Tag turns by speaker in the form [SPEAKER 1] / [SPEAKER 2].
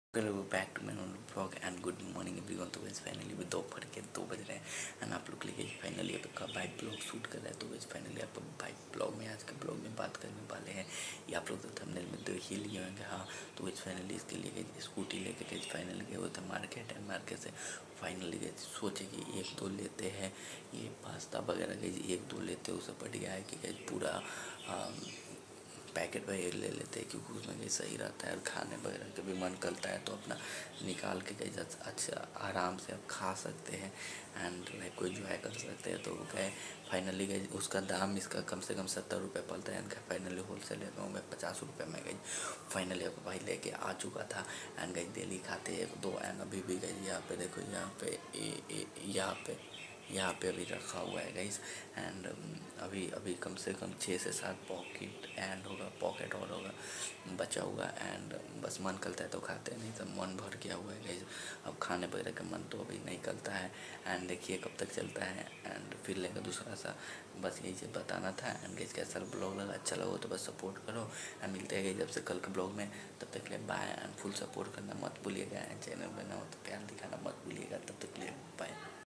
[SPEAKER 1] Welcome back to my blog and good morning everyone. तो वैसे finally भी दोपहर के 2 बज रहे हैं एंड आप लोग के लिए फाइनली आपका बाइक ब्लॉग शूट कर रहा है। तो वैसे फाइनली आपको बाइक ब्लॉग में आज के ब्लॉग में बात करने वाले हैं। ये आप लोग तो थंबनेल में देख ही लिए होंगे। हाँ, तो वैसे फाइनली इसके लिए गए स्कूटी लेके गए, फाइनली गए हुए थे मार्केट एंड मार्केट से फाइनली गए सोचे कि एक दो लेते हैं ये पास्ता वगैरह गए, एक दो लेते हैं। उससे बढ़िया है कि गए पूरा पैकेट वगैरह ले लेते हैं क्योंकि उसमें कहीं सही रहता है और खाने वगैरह का भी मन करता है तो अपना निकाल के कहीं अच्छा आराम से आप खा सकते हैं एंड लाइक कोई एंजॉय कर सकते हैं। तो गए फाइनली गए, उसका दाम इसका कम से कम 70 रुपये पड़ता है एंड फाइनली होल सेल लेता हूँ मैं 50 रुपये में गई। फाइनली आपको भाई लेके आ चुका था एंड गई डेली खाते एक दो एंड अभी भी गई यहाँ पे देखो, यहाँ पे अभी रखा हुआ है गाइस एंड अभी अभी कम से कम 6 से 7 पॉकेट और होगा बचा हुआ एंड बस मन करता है तो खाते हैं, नहीं तो मन भर गया हुआ है गाइस। अब खाने वगैरह का मन तो अभी नहीं करता है एंड देखिए कब तक चलता है एंड फिर लेगा दूसरा सा। बस यही चीज़ बताना था एंड गाइस कैसा ब्लॉग लगा, अच्छा लगा तो बस सपोर्ट करो एंड मिलते हैं गाइस जब से कल के ब्लॉग में। तब तक के लिए बाय एंड फुल सपोर्ट करना मत भूलिएगा एंड चैनल बनाओ तो प्यार दिखाना मत भूलिएगा। तब तक के लिए बाय।